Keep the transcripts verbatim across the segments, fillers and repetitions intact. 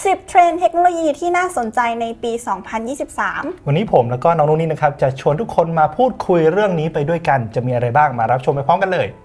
สิบ เทรนด์เทคโนโลยีที่น่าสนใจในปี สองพันยี่สิบสามวันนี้ผมแล้วก็น้องนุ่นนี่นะครับจะชวนทุกคนมาพูดคุยเรื่องนี้ไปด้วยกันจะมีอะไรบ้างมารับชมไปพร้อมกันเลย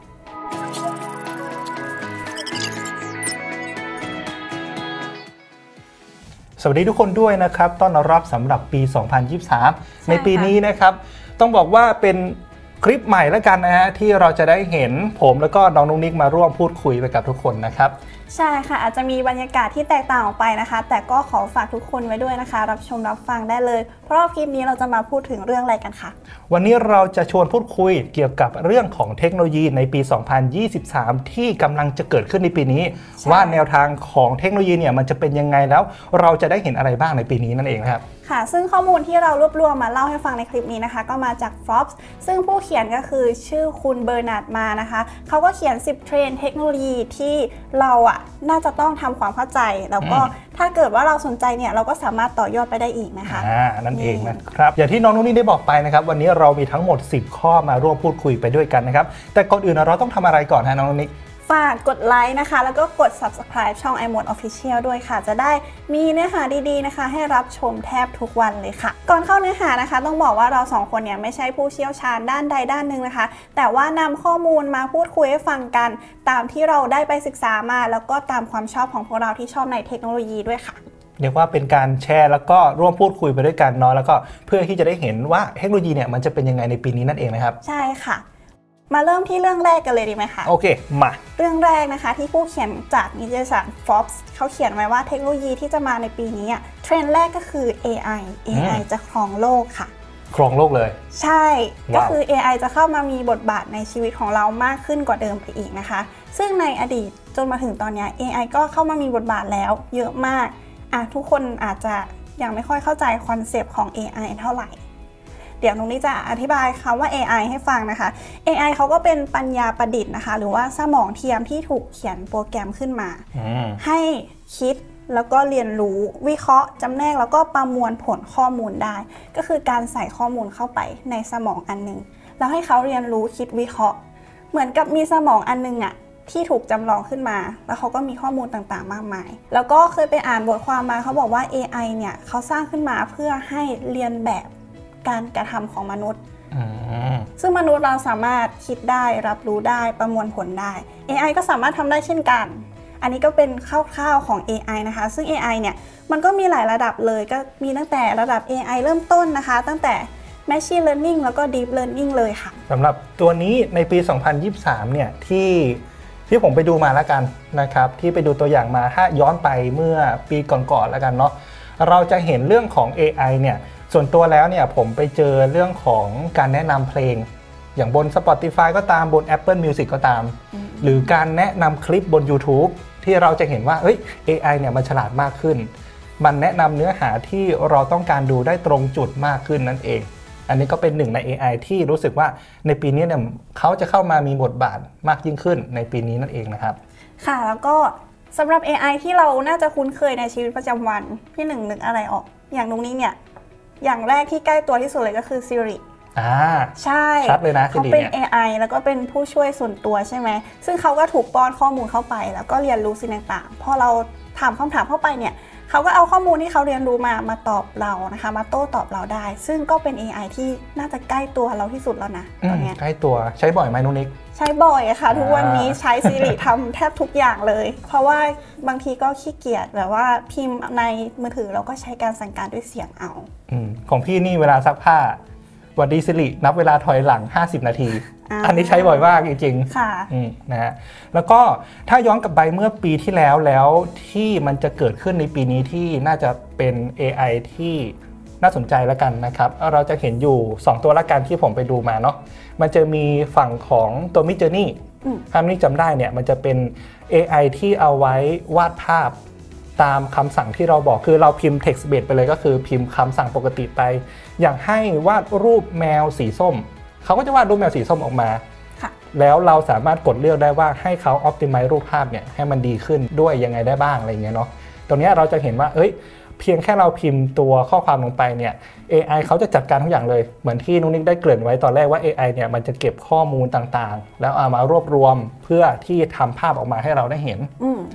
สวัสดีทุกคนด้วยนะครับต้อนรับสำหรับปี สองพันยี่สิบสาม ในปีนี้นะครับต้องบอกว่าเป็นคลิปใหม่แล้วกันนะฮะที่เราจะได้เห็นผมแล้วก็น้องนุ๊กนิกมาร่วมพูดคุยไปกับทุกคนนะครับใช่ค่ะอาจจะมีบรรยากาศที่แตกต่างออกไปนะคะแต่ก็ขอฝากทุกคนไว้ด้วยนะคะรับชมรับฟังได้เลยเพราะว่าคลิปนี้เราจะมาพูดถึงเรื่องอะไรกันคะวันนี้เราจะชวนพูดคุยเกี่ยวกับเรื่องของเทคโนโลยีในปี สองพันยี่สิบสาม ที่กำลังจะเกิดขึ้นในปีนี้ว่าแนวทางของเทคโนโลยีเนี่ยมันจะเป็นยังไงแล้วเราจะได้เห็นอะไรบ้างในปีนี้นั่นเองครับค่ะซึ่งข้อมูลที่เรารวบรวมมาเล่าให้ฟังในคลิปนี้นะคะก็มาจาก Forbes ซึ่งผู้เขียนก็คือชื่อคุณเบอร์นาร์ดมานะคะเขาก็เขียนสิบเทรนด์เทคโนโลยีที่เราอ่ะน่าจะต้องทำความเข้าใจแล้วก็ถ้าเกิดว่าเราสนใจเนี่ยเราก็สามารถต่อยอดไปได้อีกนะคะอ่านั่นเองนะครับอย่างที่น้องนุ่นนี่ได้บอกไปนะครับวันนี้เรามีทั้งหมดสิบข้อมาร่วมพูดคุยไปด้วยกันนะครับแต่ก่อนอื่นเราต้องทำอะไรก่อนฮะน้องนุ่นนี่ฝากกดไลค์นะคะแล้วก็กด ซับสไครบ์ ช่อง iMode Official ด้วยค่ะจะได้มีเนื้อหาดีๆนะคะให้รับชมแทบทุกวันเลยค่ะก่อนเข้าเนื้อหานะคะต้องบอกว่าเราสองคนเนี่ยไม่ใช่ผู้เชี่ยวชาญด้านใดด้านหนึ่งนะคะแต่ว่านำข้อมูลมาพูดคุยให้ฟังกันตามที่เราได้ไปศึกษามาแล้วก็ตามความชอบของพวกเราที่ชอบในเทคโนโลยีด้วยค่ะเรียกว่าเป็นการแชร์แล้วก็ร่วมพูดคุยไปด้วยกันเนาะแล้วก็เพื่อที่จะได้เห็นว่าเทคโนโลยีเนี่ยมันจะเป็นยังไงในปีนี้นั่นเองนะครับใช่ค่ะมาเริ่มที่เรื่องแรกกันเลยดีไหมคะโอเคมาเรื่องแรกนะคะที่ผู้เขียนจากนิตยสาร Forbes เขาเขียนไว้ว่าเทคโนโลยีที่จะมาในปีนี้เทรนด์แรกก็คือ เอ ไอ เอ ไอ จะครองโลกค่ะครองโลกเลยใช่ก็คือ เอ ไอ จะเข้ามามีบทบาทในชีวิตของเรามากขึ้นกว่าเดิมไปอีกนะคะซึ่งในอดีตจนมาถึงตอนนี้ เอ ไอ ก็เข้ามามีบทบาทแล้วเยอะมากอ่ะทุกคนอาจจะยังไม่ค่อยเข้าใจคอนเซปต์ของ เอ ไอ เท่าไหร่เดี๋ยวนุ้งนี้จะอธิบายคำว่า เอ ไอ ให้ฟังนะคะ เอ ไอ เขาก็เป็นปัญญาประดิษฐ์นะคะหรือว่าสมองเทียมที่ถูกเขียนโปรแกรมขึ้นมาให้คิดแล้วก็เรียนรู้วิเคราะห์จำแนกแล้วก็ประมวลผลข้อมูลได้ก็คือการใส่ข้อมูลเข้าไปในสมองอันนึงแล้วให้เขาเรียนรู้คิดวิเคราะห์เหมือนกับมีสมองอันนึงอะที่ถูกจำลองขึ้นมาแล้วเขาก็มีข้อมูลต่างๆมากมายแล้วก็เคยไปอ่านบทความมาเขาบอกว่า เอ ไอ เนี่ยเขาสร้างขึ้นมาเพื่อให้เรียนแบบการกระทำของมนุษย์ซึ่งมนุษย์เราสามารถคิดได้รับรู้ได้ประมวลผลได้ เอ ไอ ก็สามารถทำได้เช่นกันอันนี้ก็เป็นคร่าวๆของ เอ ไอ นะคะซึ่ง เอ ไอ เนี่ยมันก็มีหลายระดับเลยก็มีตั้งแต่ระดับ เอ ไอ เริ่มต้นนะคะตั้งแต่ Machine Learning แล้วก็ Deep Learning เลยค่ะสำหรับตัวนี้ในปี สองพันยี่สิบสาม เนี่ยที่ที่ผมไปดูมาแล้วกันนะครับที่ไปดูตัวอย่างมาถ้าย้อนไปเมื่อปีก่อนๆแล้วกันเนาะเราจะเห็นเรื่องของ เอ ไอ เนี่ยส่วนตัวแล้วเนี่ยผมไปเจอเรื่องของการแนะนำเพลงอย่างบน Spotify ก็ตามบน Apple Music ก็ตามหรือการแนะนำคลิปบน YouTube ที่เราจะเห็นว่าเอ้ย เอ ไอ เนี่ยมันฉลาดมากขึ้นมันแนะนำเนื้อหาที่เราต้องการดูได้ตรงจุดมากขึ้นนั่นเองอันนี้ก็เป็นหนึ่งใน เอ ไอ ที่รู้สึกว่าในปีนี้เนี่ยเขาจะเข้ามามีบทบาทมากยิ่งขึ้นในปีนี้นั่นเองนะครับค่ะแล้วก็สำหรับ เอ ไอ ที่เราน่าจะคุ้นเคยในชีวิตประจำวันพี่หนึ่งนึกอะไรออกอย่างตรงนี้เนี่ยอย่างแรกที่ใกล้ตัวที่สุดเลยก็คือ Siri อ่าใช่ชัดเลยนะเขาเป็น เอ ไอ แล้วก็เป็นผู้ช่วยส่วนตัวใช่ไหมซึ่งเขาก็ถูกป้อนข้อมูลเข้าไปแล้วก็เรียนรู้สิ่งต่างๆพอเราถามคำถามเข้าไปเนี่ยเขาก็เอาข้อมูลที่เขาเรียนรู้มามาตอบเรานะคะมาโต้ตอบเราได้ซึ่งก็เป็น เอ ไอ ที่น่าจะใกล้ตัวเราที่สุดแล้วนะตอนนี้ใกล้ตัวใช้บ่อยไหมนุ๊กนิกใช้บ่อยค่ะทุกวันนี้ใช้ Siri ทำแทบทุกอย่างเลยเพราะว่าบางทีก็ขี้เกียจแบบว่าพิมพ์ในมือถือเราก็ใช้การสั่งการด้วยเสียงเอาอืมของพี่นี่เวลาซักผ้าวัดดี Siri นับเวลาถอยหลังห้าสิบนาที อ, อันนี้ใช้บ่อยมากจริงๆค่ะนะฮะแล้วก็ถ้าย้อนกลับไปเมื่อปีที่แล้วแล้วที่มันจะเกิดขึ้นในปีนี้ที่น่าจะเป็น เอ ไอ ที่น่าสนใจแล้วกันนะครับเราจะเห็นอยู่สองตัวละกันที่ผมไปดูมาเนาะมันจะมีฝั่งของตัว Midjourney ถ้าไม่จำได้เนี่ยมันจะเป็น เอ ไอ ที่เอาไว้วาดภาพตามคำสั่งที่เราบอกคือเราพิมพ์ text based ไปเลยก็คือพิมพ์คำสั่งปกติไปอย่างให้วาดรูปแมวสีส้มเขาก็จะวาดรูปแมวสีส้มออกมาแล้วเราสามารถกดเลือกได้ว่าให้เขา optimize รูปภาพเนี่ยให้มันดีขึ้นด้วยยังไงได้บ้างอะไรเงี้ยเนาะตรงนี้เราจะเห็นว่าเอ้ยเพียงแค่เราพิมพ์ตัวข้อความลงไปเนี่ย เอ ไอ เขาจะจัดการทุกอย่างเลยเหมือนที่นุ๊กนิกได้เกริ่นไว้ตอนแรกว่า เอ ไอ เนี่ยมันจะเก็บข้อมูลต่างๆแล้วเอามารวบรวมเพื่อที่ทำภาพออกมาให้เราได้เห็น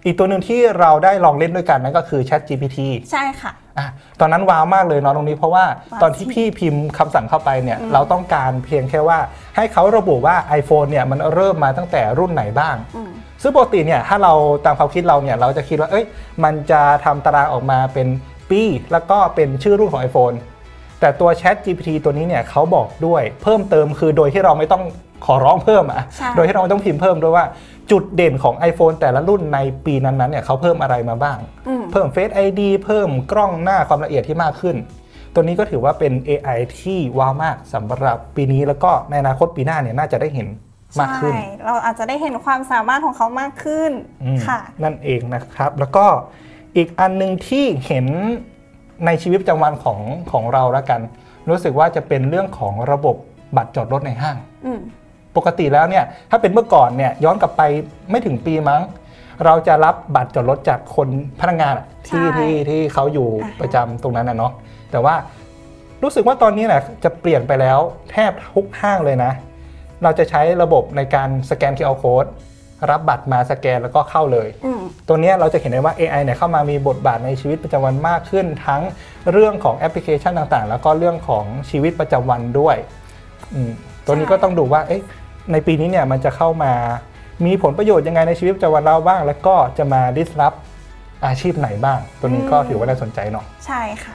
อีกตัวหนึ่งที่เราได้ลองเล่นด้วยกันนั่นก็คือ Chat จี พี ทีใช่ค่ะอ่ะตอนนั้นว้าวมากเลยเนาะตรงนี้เพราะว่าตอนที่พี่พิมพ์คำสั่งเข้าไปเนี่ยเราต้องการเพียงแค่ว่าให้เขาระบุว่า iPhone เนี่ยมันเริ่มมาตั้งแต่รุ่นไหนบ้างซึ่งปกติเนี่ยถ้าเราตามความคิดเราเนี่ยเราจะคิดว่าเอ้ยมันจะทำตารางออกมาเป็นปีแล้วก็เป็นชื่อรุ่นของ iPhone แต่ตัว Chat จี พี ที ตัวนี้เนี่ยเขาบอกด้วยเพิ่มเติมคือโดยที่เราไม่ต้องขอร้องเพิ่มอ่ะโดยที่เราไม่ต้องพิมพ์เพิ่มด้วยว่าจุดเด่นของ iPhone แต่ละรุ่นในปีนั้นๆเนี่ยเขาเพิ่มอะไรมาบ้างเพิ่ม Face ไอ ดี เพิ่มกล้องหน้าความละเอียดที่มากขึ้นตัวนี้ก็ถือว่าเป็น เอ ไอ ที่ว้าวมากสำหรับปีนี้แล้วก็ในอนาคตปีหน้าเนี่ยน่าจะได้เห็นมากขึ้นเราอาจจะได้เห็นความสามารถของเขามากขึ้นค่ะนั่นเองนะครับแล้วก็อีกอันนึงที่เห็นในชีวิตประจำวันของของเราแล้วกันรู้สึกว่าจะเป็นเรื่องของระบบบัตรจอดรถในห้างปกติแล้วเนี่ยถ้าเป็นเมื่อก่อนเนี่ยย้อนกลับไปไม่ถึงปีมั้งเราจะรับบัตรจอดรถจากคนพนักงานที่ที่ที่เขาอยู่ประจำตรงนั้นนะเนาะแต่ว่ารู้สึกว่าตอนนี้แหละจะเปลี่ยนไปแล้วแทบทุกห้างเลยนะเราจะใช้ระบบในการสแกน คิว อาร์ Code รับบัตรมาสแกนแล้วก็เข้าเลยตัวนี้เราจะเห็นได้ว่า เอ ไอ เนี่ยเข้ามามีบทบาทในชีวิตประจำวันมากขึ้นทั้งเรื่องของแอปพลิเคชันต่างๆแล้วก็เรื่องของชีวิตประจำวันด้วยตัวนี้ก็ต้องดูว่าในปีนี้เนี่ยมันจะเข้ามามีผลประโยชน์ยังไงในชีวิตประจำวันเราบ้างแล้วก็จะมา disrupt อาชีพไหนบ้างตัวนี้ก็ถือว่าน่าสนใจเนาะใช่ค่ะ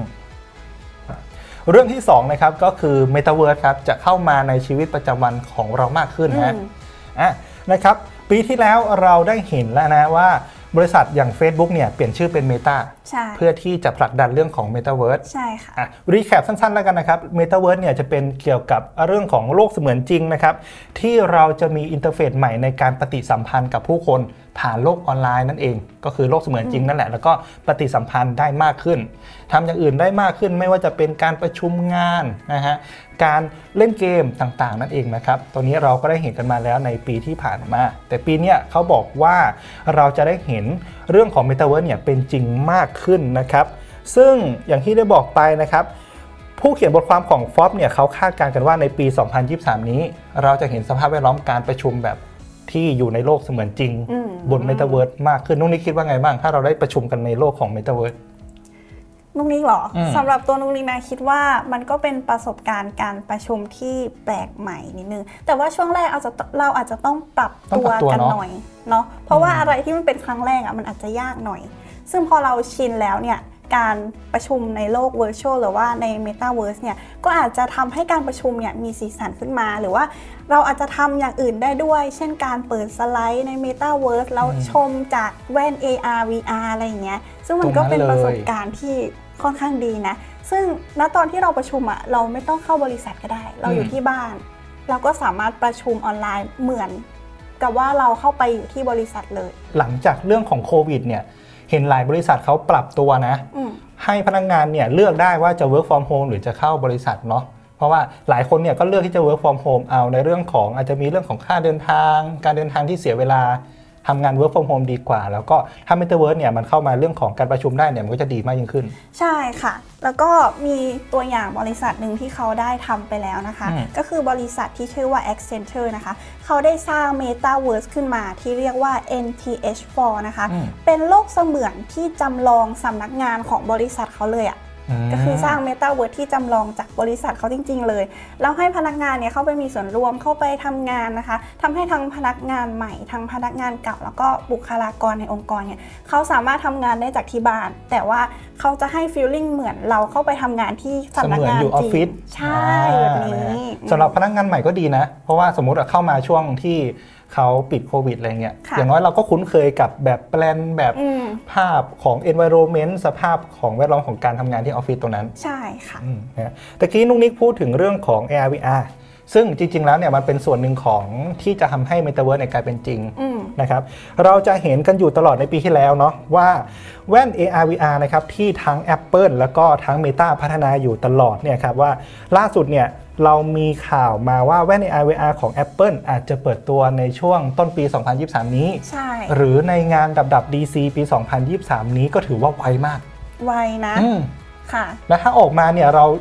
เรื่องที่สองนะครับก็คือ Metaverse ครับจะเข้ามาในชีวิตประจำวันของเรามากขึ้นนะอ่ะนะครับปีที่แล้วเราได้เห็นแล้วนะว่าบริษัทอย่าง Facebook เนี่ยเปลี่ยนชื่อเป็น Meta เพื่อที่จะผลักดันเรื่องของ Metaverse ใช่ค่ะอ่ะรีแคปสั้นๆแล้วกันนะครับ Metaverse เนี่ยจะเป็นเกี่ยวกับเรื่องของโลกเสมือนจริงนะครับที่เราจะมีอินเทอร์เฟซใหม่ในการปฏิสัมพันธ์กับผู้คนผ่านโลกออนไลน์นั่นเองก็คือโลกเสมือนจริงนั่นแหละแล้วก็ปฏิสัมพันธ์ได้มากขึ้นทำอย่างอื่นได้มากขึ้นไม่ว่าจะเป็นการประชุมงานนะฮะการเล่นเกมต่างๆนั่นเองนะครับตัวนี้เราก็ได้เห็นกันมาแล้วในปีที่ผ่านมาแต่ปีนี้เขาบอกว่าเราจะได้เห็นเรื่องของ Metaverse เนี่ยเป็นจริงมากขึ้นนะครับซึ่งอย่างที่ได้บอกไปนะครับผู้เขียนบทความของ Forbes เนี่ยเขาคาดการณ์กันว่าในปี สองพันยี่สิบสาม นี้เราจะเห็นสภาพแวดล้อมการประชุมแบบที่อยู่ในโลกเสมือนจริงบน Metaverse มากขึ้นนุ๊กนิกคิดว่าไงบ้างถ้าเราได้ประชุมกันในโลกของ Metaverse นุ๊กนิกเหรอสำหรับตัวนุ๊กนิกนะคิดว่ามันก็เป็นประสบการณ์การประชุมที่แปลกใหม่นิดนึงแต่ว่าช่วงแรกเราจะเราอาจจะต้องปรับตัวกันหน่อยเนาะเพราะว่าอะไรที่มันเป็นครั้งแรกอ่ะมันอาจจะยากหน่อยซึ่งพอเราชินแล้วเนี่ยการประชุมในโลก Virtual หรือว่าใน Metaverse เนี่ยก็อาจจะทำให้การประชุมเนี่ยมีสีสันขึ้นมาหรือว่าเราอาจจะทำอย่างอื่นได้ด้วยเช่นการเปิดสไลด์ใน Metaverse แล้วชมจากแว่น เอ อาร์ วี อาร์ อะไรอย่างเงี้ยซึ่งมันก็เป็นประสบการณ์ที่ค่อนข้างดีนะซึ่งณตอนที่เราประชุมอ่ะเราไม่ต้องเข้าบริษัทก็ได้เราอยู่ที่บ้านเราก็สามารถประชุมออนไลน์เหมือนกับว่าเราเข้าไปอยู่ที่บริษัทเลยหลังจากเรื่องของโควิดเนี่ยเห็นหลายบริษัทเขาปรับตัวนะให้พนักงานเนี่ยเลือกได้ว่าจะ work from home หรือจะเข้าบริษัทเนาะเพราะว่าหลายคนเนี่ยก็เลือกที่จะ work from home เอาในเรื่องของอาจจะมีเรื่องของค่าเดินทางการเดินทางที่เสียเวลาทำงาน work from home ดีกว่าแล้วก็ถ้า Metaverse เนี่ยมันเข้ามาเรื่องของการประชุมได้เนี่ยมันก็จะดีมากยิ่งขึ้นใช่ค่ะแล้วก็มีตัวอย่างบริษัทหนึ่งที่เขาได้ทำไปแล้วนะคะก็คือบริษัทที่ชื่อว่า Accenture นะคะเขาได้สร้าง Metaverse ขึ้นมาที่เรียกว่า เอ็น ที เอช โฟร์ นะคะเป็นโลกเสมือนที่จำลองสำนักงานของบริษัทเขาเลยอะก็คือสร้าง Metaverse ที่จำลองจากบริษัทเขาจริงๆเลยแล้วให้พนักงานเนี่ยเข้าไปมีส่วนร่วมเข้าไปทำงานนะคะทำให้ทั้งพนักงานใหม่ทั้งพนักงานเก่าแล้วก็บุคลากรในองค์กรเนี่ยเขาสามารถทำงานได้จากที่บ้านแต่ว่าเขาจะให้ feeling เหมือนเราเข้าไปทำงานที่สำนักงานอยู่ออฟฟิศใช่แบบนี้สำหรับพนักงานใหม่ก็ดีนะเพราะว่าสมมติเข้ามาช่วงที่เขาปิดโควิดอะไรเงี้ยอย่างน้อยเราก็คุ้นเคยกับแบบแปลนแบบภาพของ environment สภาพของแวดล้อมของการทำงานที่ออฟฟิศตรงนั้นใช่ค่ะตะกี้นุ๊กนิกพูดถึงเรื่องของ เอ อาร์ วี อาร์ ซึ่งจริงๆแล้วเนี่ยมันเป็นส่วนหนึ่งของที่จะทำให้ Metaverse ในกลายเป็นจริงนะครับเราจะเห็นกันอยู่ตลอดในปีที่แล้วเนาะว่าแว่น เอ อาร์ วี อาร์ นะครับที่ทั้ง Apple แล้วก็ทั้ง Meta พัฒนาอยู่ตลอดเนี่ยครับว่าล่าสุดเนี่ยเรามีข่าวมาว่าแว่น เอ อาร์ วี อาร์ ของ Apple อาจจะเปิดตัวในช่วงต้นปี สองพันยี่สิบสาม นี้ใช่หรือในงานดับดับ ดี ซี ปี สองพันยี่สิบสาม นี้ก็ถือว่าไวมากไวนะค่ะและถ้าออกมาเนี่ยเรา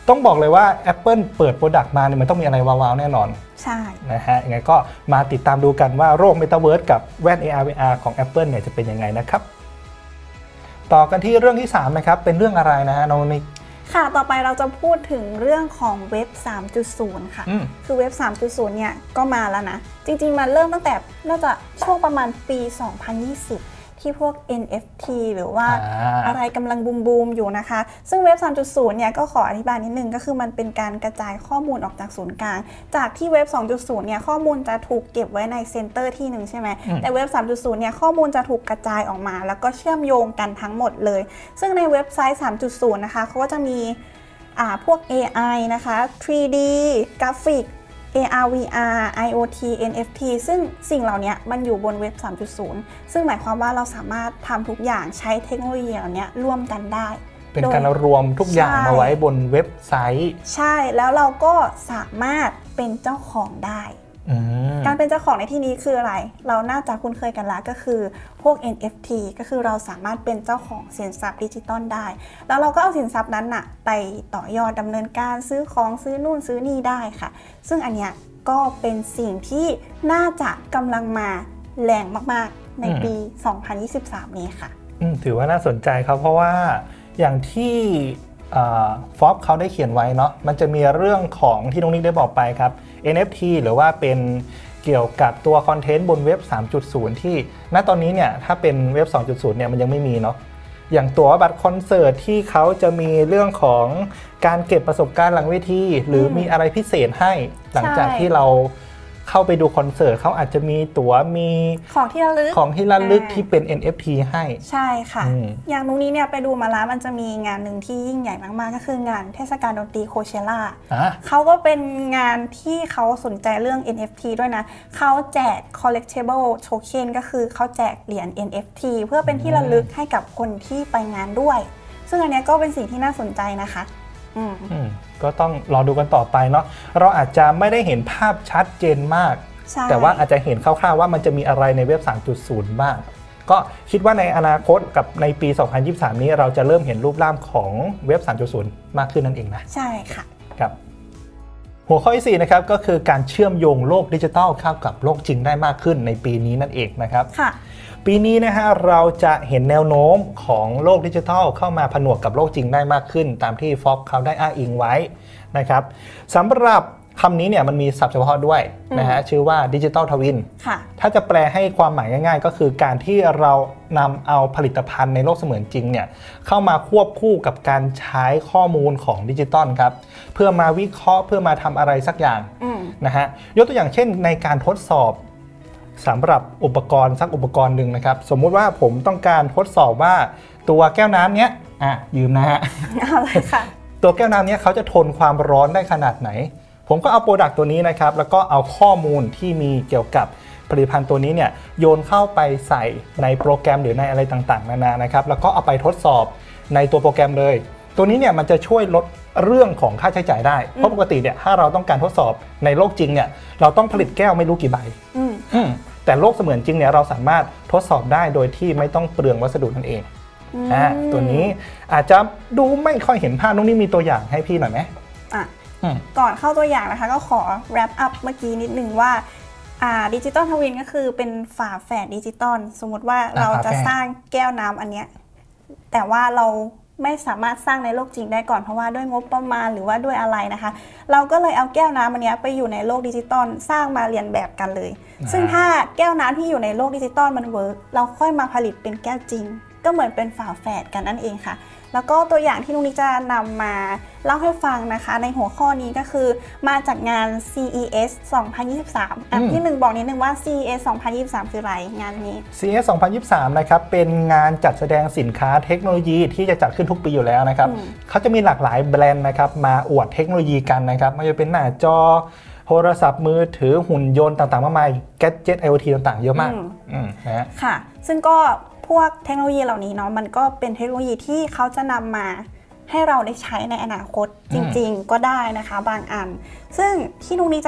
ต้องบอกเลยว่า Apple เปิดโปรดักต์มาเนี่ยมันต้องมีอะไรว้าวๆแน่นอนใช่นะฮะยังไงก็มาติดตามดูกันว่าโลก Metaverse กับแว่น เอ อาร์ วี อาร์ ของ Apple เนี่ยจะเป็นยังไงนะครับต่อกันที่เรื่องที่สามนะครับเป็นเรื่องอะไรนะฮะน้องนิกค่ะต่อไปเราจะพูดถึงเรื่องของเว็บ สามจุดศูนย์ ค่ะคือเว็บ สามจุดศูนย์ เนี่ยก็มาแล้วนะจริงๆมันเริ่มตั้งแต่น่าจะช่วงประมาณปี สองพันยี่สิบ ที่พวก เอ็น เอฟ ที หรือว่า อ, อะไรกำลังบูมๆอยู่นะคะซึ่งเว็บ สามจุดศูนย์ เนี่ยก็ขออธิบายนิดนึงก็คือมันเป็นการกระจายข้อมูลออกจากศูนย์กลางจากที่เว็บ สองจุดศูนย์ เนี่ยข้อมูลจะถูกเก็บไว้ในเซ็นเตอร์ที่หนึ่งใช่ไหมแต่เว็บ สามจุดศูนย์ เนี่ยข้อมูลจะถูกกระจายออกมาแล้วก็เชื่อมโยงกันทั้งหมดเลยซึ่งในเว็บไซต์ สามจุดศูนย์ นะคะเขาก็จะมีพวก เอ ไอ นะคะ ทรี ดี กราฟิก เอ อาร์ วี อาร์ ไอ โอ ที เอ็น เอฟ ที ซึ่งสิ่งเหล่านี้มันอยู่บนเว็บ สามจุดศูนย์ ซึ่งหมายความว่าเราสามารถทำทุกอย่างใช้เทคโนโลยีเหล่านี้ร่วมกันได้เป็นการรวมทุกอย่างมาไว้บนเว็บไซต์ใช่แล้วเราก็สามารถเป็นเจ้าของได้การเป็นเจ้าของในที่นี้คืออะไรเราน่าจะคุ้นเคยกันแล้วก็คือพวก เอ็น เอฟ ที ก็คือเราสามารถเป็นเจ้าของสินทรัพย์ดิจิตอลได้แล้วเราก็เอาสินทรัพย์นั้นน่ะไปต่อยอดดำเนินการซื้อของซื้อนู่นซื้อนี่ได้ค่ะซึ่งอันเนี้ยก็เป็นสิ่งที่น่าจะกำลังมาแรงมากๆในปี สองพันยี่สิบสาม นี้ค่ะถือว่าน่าสนใจครับเพราะว่าอย่างที่ฟอบเขาได้เขียนไว้เนาะมันจะมีเรื่องของที่น้องนิกได้บอกไปครับ เอ็น เอฟ ที หรือว่าเป็นเกี่ยวกับตัวคอนเทนต์บนเว็บ สามจุดศูนย์ ที่ณตอนนี้เนี่ยถ้าเป็นเว็บ สองจุดศูนย์ เนี่ยมันยังไม่มีเนาะอย่างตัวบัตรคอนเสิร์ตที่เขาจะมีเรื่องของการเก็บประสบการณ์หลังเวทีหรือมีอะไรพิเศษให้หลังจากที่เราเข้าไปดูคอนเสิร์ตเขาอาจจะมีตั๋วมีของที่ระลึกของที่ระลึกที่เป็น เอ็น เอฟ ที ให้ใช่ค่ะ อ, อย่างนู้นนี้เนี่ยไปดูมาแล้วมันจะมีงานหนึ่งที่ยิ่งใหญ่มากๆก็คืองานเทศกาลดนตรีโคเชล่าเขาก็เป็นงานที่เขาสนใจเรื่อง เอ็น เอฟ ที ด้วยนะเขาแจก collectible token ก็คือเขาแจกเหรียญ เอ็น เอฟ ที เพื่อเป็นที่ระลึกให้กับคนที่ไปงานด้วยซึ่งอันนี้ก็เป็นสิ่งที่น่าสนใจนะคะก็ต้องรอดูกันต่อไปเนาะเราอาจจะไม่ได้เห็นภาพชัดเจนมากแต่ว่าอาจจะเห็นคร่าวๆว่ามันจะมีอะไรในเว็บ สามจุดศูนย์ บ้างก็คิดว่าในอนาคตกับในปี สองพันยี่สิบสาม นี้เราจะเริ่มเห็นรูปร่างของเว็บ สามจุดศูนย์ มากขึ้นนั่นเองนะใช่ค่ะครับหัวข้อที่สี่นะครับก็คือการเชื่อมโยงโลกดิจิทัลเข้ากับโลกจริงได้มากขึ้นในปีนี้นั่นเองนะครับค่ะปีนี้นะฮะเราจะเห็นแนวโน้มของโลกดิจิทัลเข้ามาผนวกกับโลกจริงได้มากขึ้นตามที่ Forbes เขาได้อ้างอิงไว้นะครับสำหรับคำนี้เนี่ยมันมีศัพท์เฉพาะด้วยนะฮะชื่อว่าดิจิทัลทวินถ้าจะแปลให้ความหมายง่ายๆก็คือการที่เรานำเอาผลิตภัณฑ์ในโลกเสมือนจริงเนี่ยเข้ามาควบคู่กับการใช้ข้อมูลของดิจิตอลครับเพื่อมาวิเคราะห์เพื่อมาทำอะไรสักอย่างนะฮะยกตัวอย่างเช่นในการทดสอบสำหรับอุปกรณ์สักอุปกรณ์หนึ่งนะครับสมมุติว่าผมต้องการทดสอบว่าตัวแก้วน้ำเนี้ยอ่ะยืมนะฮะอะไรค่ะตัวแก้วน้ำเนี้ยเขาจะทนความร้อนได้ขนาดไหนผมก็เอาโปรดักต์ตัวนี้นะครับแล้วก็เอาข้อมูลที่มีเกี่ยวกับผลิตภัณฑ์ตัวนี้เนี่ยโยนเข้าไปใส่ในโปรแกรมหรือในอะไรต่างๆนานานะครับแล้วก็เอาไปทดสอบในตัวโปรแกรมเลยตัวนี้เนี่ยมันจะช่วยลดเรื่องของค่าใช้จ่ายได้เพราะปกติเนี่ยถ้าเราต้องการทดสอบในโลกจริงเนี่ยเราต้องผลิตแก้วไม่รู้กี่ใบแต่โลกเสมือนจริงเนี่ยเราสามารถทดสอบได้โดยที่ไม่ต้องเปลืองวัสดุนั่นเองอ่าตัวนี้อาจจะดูไม่ค่อยเห็นภาพน้องนี่มีตัวอย่างให้พี่หน่อยไหมอ่ะก่อนเข้าตัวอย่างนะคะก็ขอ wrap up เมื่อกี้นิดนึงว่าดิจิตอลทวินก็คือเป็นฝาแฝดดิจิตอลสมมติว่าเราจะสร้างแก้วน้ำอันเนี้ยแต่ว่าเราไม่สามารถสร้างในโลกจริงได้ก่อนเพราะว่าด้วยงบประมาณหรือว่าด้วยอะไรนะคะเราก็เลยเอาแก้วน้ำอันนี้ไปอยู่ในโลกดิจิตอลสร้างมาเรียนแบบกันเลยซึ่งถ้าแก้วน้ำที่อยู่ในโลกดิจิตอลมันเวิร์กเราค่อยมาผลิตเป็นแก้วจริงก็เหมือนเป็นฝาแฝดกันนั่นเองค่ะแล้วก็ตัวอย่างที่นุ้งนิกจะนำมาเล่าให้ฟังนะคะในหัวข้อนี้ก็คือมาจากงาน ซี อี เอส สองพันยี่สิบสามอ่ะที่หนึ่งบอกนิดนึงว่า ซี อี เอส สองพันยี่สิบสามคืออะไรงานนี้ซี อี เอส สองพันยี่สิบสามนะครับเป็นงานจัดแสดงสินค้าเทคโนโลยีที่จะจัดขึ้นทุกปีอยู่แล้วนะครับเขาจะมีหลากหลายแบรนด์นะครับมาอวดเทคโนโลยีกันนะครับไม่ว่าจะเป็นหน้าจอโทรศัพท์มือถือหุ่นยนต์ต่างๆมากมายแกดเจ็ต ไอ โอ ที ต่างๆเยอะมากนะค่ะซึ่งก็พวกเทคโนโลยีเหล่านี้เนาะมันก็เป็นเทคโนโลยีที่เขาจะนำมาให้เราได้ใช้ในอนาคตจริงๆก็ได้นะคะบางอันซึ่งที่นุ้งนี้จะ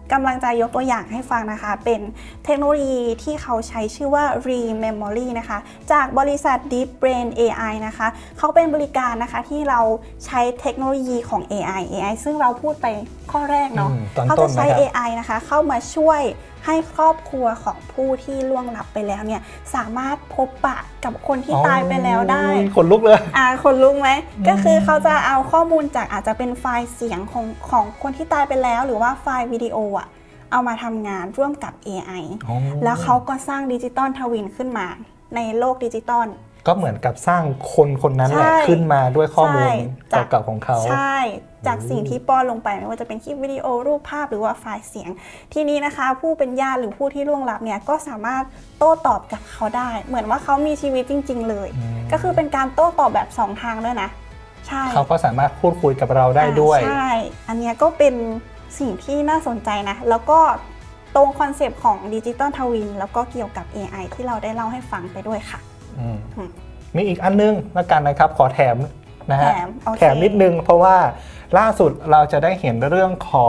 กำลังจะยกตัวอย่างให้ฟังนะคะเป็นเทคโนโลยีที่เขาใช้ชื่อว่า Rememory นะคะจากบริษัท Deep Brain เอ ไอ นะคะเขาเป็นบริการนะคะที่เราใช้เทคโนโลยีของ เอ ไอ เอ ไอ ซึ่งเราพูดไปข้อแรกเนาะเขาจะใช้ เอ ไอ นะคะเข้ามาช่วยให้ครอบครัวของผู้ที่ล่วงลับไปแล้วเนี่ยสามารถพบปะกับคนที่ตายไปแล้วได้คนลุกเลยอ่าคนลุกไหมก็คือเขาจะเอาข้อมูลจากอาจจะเป็นไฟล์เสียงของของคนที่ตายไปแล้วหรือว่าไฟล์วิดีโออะเอามาทำงานร่วมกับ เอ ไอ แล้วเขาก็สร้างดิจิตอลทวินขึ้นมาในโลกดิจิตอลก็เหมือนกับสร้างคนคนนั้นแหละขึ้นมาด้วยข้อมูลเก่าๆของเขาใช่จากสิ่งที่ป้อนลงไปไม่ว่าจะเป็นคลิปวิดีโอรูปภาพหรือว่าไฟล์เสียงทีนี้นะคะผู้เป็นญาติหรือผู้ที่ล่วงลับเนี่ยก็สามารถโต้ตอบกับเขาได้เหมือนว่าเขามีชีวิตจริงๆเลยก็คือเป็นการโต้ตอบแบบสองทางด้วยนะใช่เขาก็สามารถพูดคุยกับเราได้ด้วยใช่อันนี้ก็เป็นสิ่งที่น่าสนใจนะแล้วก็ตรงคอนเซปต์ของดิจิตอลทวินแล้วก็เกี่ยวกับ เอ ไอ ที่เราได้เล่าให้ฟังไปด้วยค่ะมีอีกอันนึงแล้วกันนะครับขอแถมนะฮะแถม okay. แถมนิดนึงเพราะว่าล่าสุดเราจะได้เห็นเรื่องของ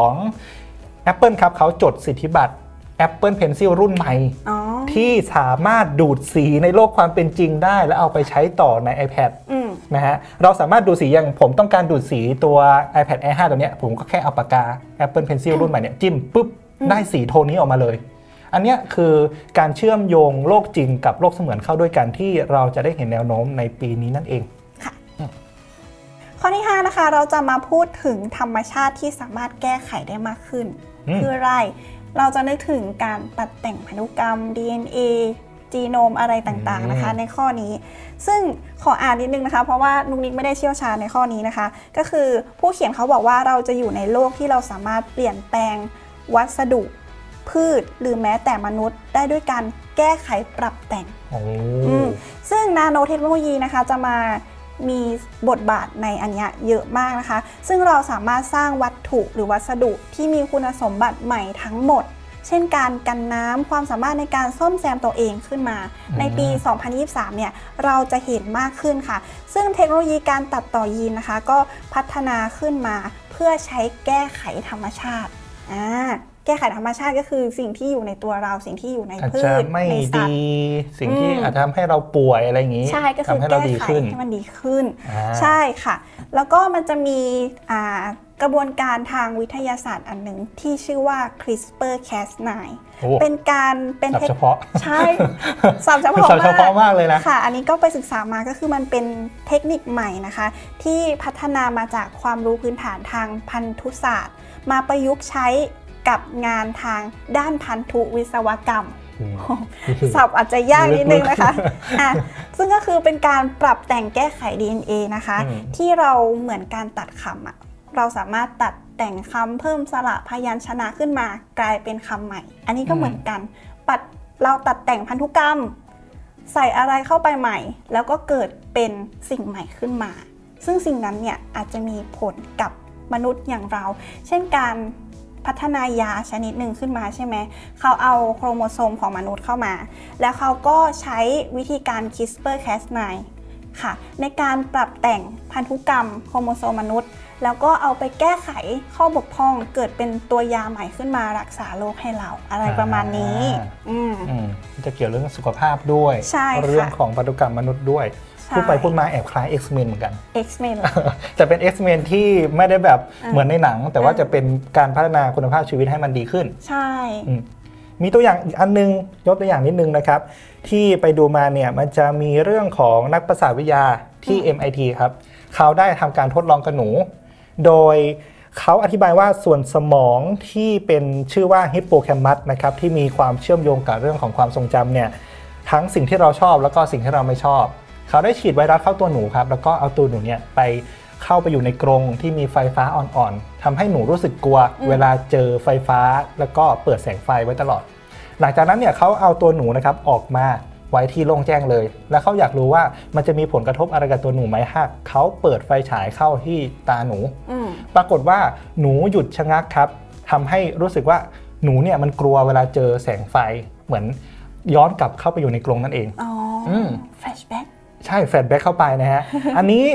Apple ครับเขาจดสิทธิบัตร Apple Pencil รุ่นใหม่ที่สามารถดูดสีในโลกความเป็นจริงได้แล้วเอาไปใช้ต่อใน iPad นะฮะเราสามารถดูดสีอย่างผมต้องการดูดสีตัว iPad แอร์ ไฟว์ ตัวเนี้ยผมก็แค่เอาปากกา Apple Pencil รุ่นใหม่เนี่ยจิ้มปุ๊บได้สีโทนนี้ออกมาเลยอันนี้คือการเชื่อมโยงโลกจริงกับโลกเสมือนเข้าด้วยกันที่เราจะได้เห็นแนวโน้มในปีนี้นั่นเองค่ะข้อที่ห้านะคะเราจะมาพูดถึงธรรมชาติที่สามารถแก้ไขได้มากขึ้นคืออะไรเราจะนึกถึงการตัดแต่งพันธุกรรม ดี เอ็น เอ จีโนมอะไรต่างๆนะคะในข้อนี้ซึ่งขออ่านนิดนึงนะคะเพราะว่านุกนิกไม่ได้เชี่ยวชาญในข้อนี้นะคะก็คือผู้เขียนเขาบอกว่าเราจะอยู่ในโลกที่เราสามารถเปลี่ยนแปลงวัสดุพืชหรือแม้แต่มนุษย์ได้ด้วยการแก้ไขปรับแต่งซึ่งนาโนเทคโนโลยีนะคะจะมามีบทบาทในอันนี้เยอะมากนะคะซึ่งเราสามารถสร้างวัตถุหรือวัสดุที่มีคุณสมบัติใหม่ทั้งหมดเช่นการกันน้ำความสามารถในการซ่อมแซมตัวเองขึ้นมาในปี สองพันยี่สิบสาม เนี่ยเราจะเห็นมากขึ้นค่ะซึ่งเทคโนโลยีการตัดต่อยีนนะคะก็พัฒนาขึ้นมาเพื่อใช้แก้ไขธรรมชาติอ่าแก้ไขธรรมชาติก็คือสิ่งที่อยู่ในตัวเราสิ่งที่อยู่ในพืชในสัตว์สิ่งที่อาจจะทำให้เราป่วยอะไรอย่างนี้ใช่ก็คือแก้ไขให้มันดีขึ้นใช่ค่ะแล้วก็มันจะมีกระบวนการทางวิทยาศาสตร์อันหนึ่งที่ชื่อว่า คริสเปอร์ แคส ไนน์ เป็นการเป็นศัพท์เฉพาะใช่ศัพท์เฉพาะเฉพาะมากเลยนะค่ะอันนี้ก็ไปศึกษามาก็คือมันเป็นเทคนิคใหม่นะคะที่พัฒนามาจากความรู้พื้นฐานทางพันธุศาสตร์มาประยุกต์ใช้กับงานทางด้านพันธุวิศวกรรมศัพท์อาจจะยากนิดนึงนะคะอ่ะซึ่งก็คือเป็นการปรับแต่งแก้ไข ดี เอ็น เอ นะคะที่เราเหมือนการตัดคำอ่ะเราสามารถตัดแต่งคำเพิ่มสระพยัญชนะขึ้นมากลายเป็นคำใหม่อันนี้ก็เหมือนกันปัดเราตัดแต่งพันธุกรรมใส่อะไรเข้าไปใหม่แล้วก็เกิดเป็นสิ่งใหม่ขึ้นมาซึ่งสิ่งนั้นเนี่ยอาจจะมีผลกับมนุษย์อย่างเราเช่นการพัฒนายาชนิดหนึ่งขึ้นมาใช่ไหมเขาเอาโครโมโซมของมนุษย์เข้ามาแล้วเขาก็ใช้วิธีการ คริสเปอร์ แคส ไนน์ ค่ะในการปรับแต่งพันธุกรรมโครโมโซมมนุษย์แล้วก็เอาไปแก้ไขข้อบกพร่องเกิดเป็นตัวยาใหม่ขึ้นมารักษาโรคให้เราอะไรประมาณนี้อืมจะเกี่ยวเรื่องสุขภาพด้วยเรื่องของพันธุกรรมมนุษย์ด้วยพูดไปพูดมาแอบคล้าย X-Men เหมือนกัน X-Men จะเป็น X-Men ที่ไม่ได้แบบเหมือนในหนังแต่ว่าจะเป็นการพัฒนาคุณภาพชีวิตให้มันดีขึ้นใช่มีตัวอย่างอันนึงยกตัวอย่างนิดนึงนะครับที่ไปดูมาเนี่ยมันจะมีเรื่องของนักประสาทวิทยาที่ เอ็ม ไอ ที ครับเขาได้ทำการทดลองกับหนูโดยเขาอธิบายว่าส่วนสมองที่เป็นชื่อว่าฮิปโปแคมปัสนะครับที่มีความเชื่อมโยงกับเรื่องของความทรงจำเนี่ยทั้งสิ่งที่เราชอบแล้วก็สิ่งที่เราไม่ชอบเขาได้ฉีดไวรัสเข้าตัวหนูครับแล้วก็เอาตัวหนูเนี่ยไปเข้าไปอยู่ในกรงที่มีไฟฟ้าอ่อนๆทำให้หนูรู้สึกกลัวเวลาเจอไฟฟ้าแล้วก็เปิดแสงไฟไว้ตลอดหลังจากนั้นเนี่ยเขาเอาตัวหนูนะครับออกมาไว้ที่โล่งแจ้งเลยแล้วเขาอยากรู้ว่ามันจะมีผลกระทบอะไรกับตัวหนูไหมหากเขาเปิดไฟฉายเข้าที่ตาหนูปรากฏว่าหนูหยุดชะงักครับทำให้รู้สึกว่าหนูเนี่ยมันกลัวเวลาเจอแสงไฟเหมือนย้อนกลับเข้าไปอยู่ในกรงนั่นเองอ๋อแฟลชแบ็กใช่แฟลชแบ็กเข้าไปนะฮะ อันนี้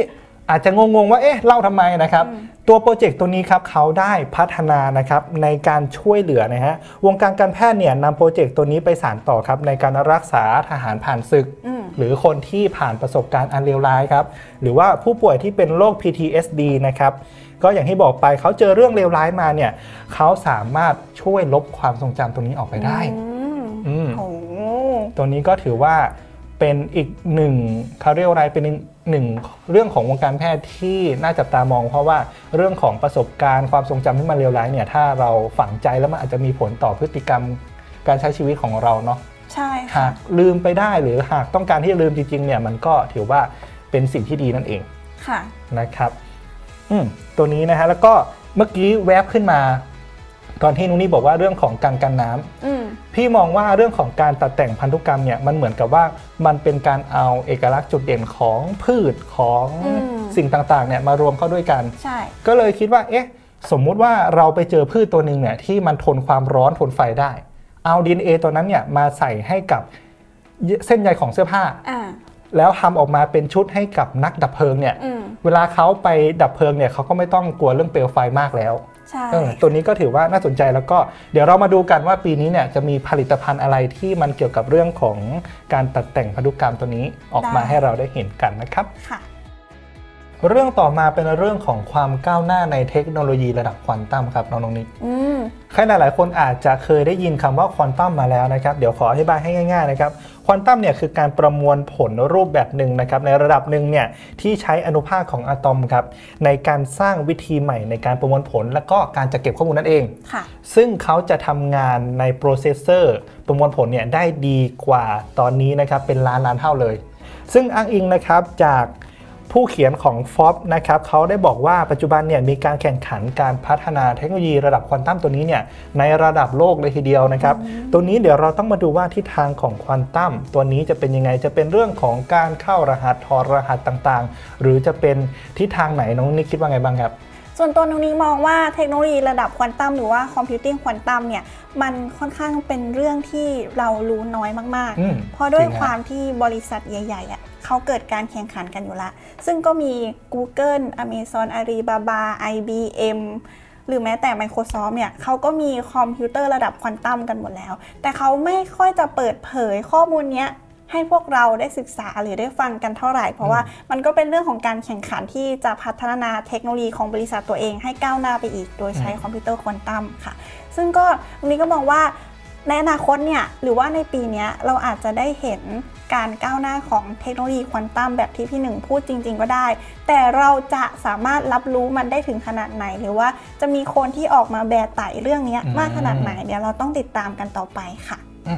อาจจะงงๆว่าเอ๊ะเล่าทำไมนะครับตัวโปรเจกต์ตัวนี้ครับเขาได้พัฒนานะครับในการช่วยเหลือนะฮะวงการการแพทย์เนี่ยนำโปรเจกต์ตัวนี้ไปสานต่อครับในการรักษาทหารผ่านศึกหรือคนที่ผ่านประสบการณ์อันเลวร้ายครับหรือว่าผู้ป่วยที่เป็นโรค พี ที เอส ดี นะครับก็อย่างที่บอกไปเขาเจอเรื่องเลวร้ายมาเนี่ยเขาสามารถช่วยลบความทรงจำตรงนี้ออกไปได้อืมตัวนี้ก็ถือว่าเป็นอีกหนึ่งเขาเรียกอะไรเป็นหนึ่งเรื่องของวงการแพทย์ที่น่าจับตามองเพราะว่าเรื่องของประสบการณ์ความทรงจำที่มันเลวร้ายเนี่ยถ้าเราฝังใจแล้วมันอาจจะมีผลต่อพฤติกรรมการใช้ชีวิตของเราเนาะใช่หากลืมไปได้หรือหากต้องการที่จะลืมจริงๆเนี่ยมันก็ถือว่าเป็นสิ่งที่ดีนั่นเองค่ะนะครับอืมตัวนี้นะฮะแล้วก็เมื่อกี้แวบขึ้นมาตอนที่นุ้นี่บอกว่าเรื่องของการกันน้ำพี่มองว่าเรื่องของการตัดแต่งพันธุกรรมเนี่ยมันเหมือนกับว่ามันเป็นการเอาเอกลักษณ์จุดเด่นของพืชของสิ่งต่างๆเนี่ยมารวมเข้าด้วยกันใช่ก็เลยคิดว่าเอ๊ะสมมุติว่าเราไปเจอพืชตัวหนึ่งเนี่ยที่มันทนความร้อนทนไฟได้เอา ดี เอ็น เอ ตัวนั้นเนี่ยมาใส่ให้กับเส้นใยของเสื้อผ้าแล้วทำออกมาเป็นชุดให้กับนักดับเพลิงเนี่ยเวลาเขาไปดับเพลิงเนี่ยเขาก็ไม่ต้องกลัวเรื่องเปลวไฟมากแล้วตัวนี้ก็ถือว่าน่าสนใจแล้วก็เดี๋ยวเรามาดูกันว่าปีนี้เนี่ยจะมีผลิตภัณฑ์อะไรที่มันเกี่ยวกับเรื่องของการตัดแต่งพันธุกรรมตัวนี้ออกมาให้เราได้เห็นกันนะครับเรื่องต่อมาเป็นเรื่องของความก้าวหน้าในเทคโนโลยีระดับควอนตัมครับน้องๆนิกใครหลายๆคนอาจจะเคยได้ยินคำว่าควอนตัมมาแล้วนะครับเดี๋ยวขออธิบายให้ง่ายๆนะครับควอนตัมเนี่ยคือการประมวลผลรูปแบบหนึ่งนะครับในระดับหนึ่งเนี่ยที่ใช้อนุภาคของอะตอมครับในการสร้างวิธีใหม่ในการประมวลผลและก็การจัดเก็บข้อมูลนั่นเองซึ่งเขาจะทำงานในโปรเซสเซอร์ประมวลผลเนี่ยได้ดีกว่าตอนนี้นะครับเป็นล้านล้านเท่าเลยซึ่งอ้างอิงนะครับจากผู้เขียนของ Forbes นะครับเขาได้บอกว่าปัจจุบันเนี่ยมีการแข่งขันการพัฒนาเทคโนโลยีระดับควอนตัมตัวนี้เนี่ยในระดับโลกเลยทีเดียวนะครับตัวนี้เดี๋ยวเราต้องมาดูว่าทิศทางของควอนตัมตัวนี้จะเป็นยังไงจะเป็นเรื่องของการเข้ารหัสถอดรหัสต่างๆหรือจะเป็นทิศทางไหนน้องนิกคิดว่าไงบ้างครับส่วนตัวน้องนิกมองว่าเทคโนโลยีระดับควอนตัมหรือว่าคอมพิวติ้งควอนตัมเนี่ยมันค่อนข้างเป็นเรื่องที่เรารู้น้อยมากๆเพราะด้วยความที่บริษัทใหญ่ๆอ่ะเขาเกิดการแข่งขันกันอยู่ละซึ่งก็มี Google Amazon Alibaba ไอ บี เอ็ม หรือแม้แต่ Microsoft เนี่ยเขาก็มีคอมพิวเตอร์ระดับควอนตัมกันหมดแล้วแต่เขาไม่ค่อยจะเปิดเผยข้อมูลเนี้ยให้พวกเราได้ศึกษาหรือได้ฟังกันเท่าไหร่เพราะว่ามันก็เป็นเรื่องของการแข่งขันที่จะพัฒนาเทคโนโลยีของบริษัทตัวเองให้ก้าวหน้าไปอีกโดยใช้คอมพิวเตอร์ควอนตัมค่ะซึ่งก็ตรงนี้ก็มองว่าในอนาคตเนี่ยหรือว่าในปีนี้เราอาจจะได้เห็นการก้าวหน้าของเทคโนโลยีควอนตัมแบบที่พี่หนึ่งพูดจริงๆก็ได้แต่เราจะสามารถรับรู้มันได้ถึงขนาดไหนหรือว่าจะมีคนที่ออกมาแบร์ไต่เรื่องนี้มากขนาดไหนเดี๋ยวเราต้องติดตามกันต่อไปค่ะ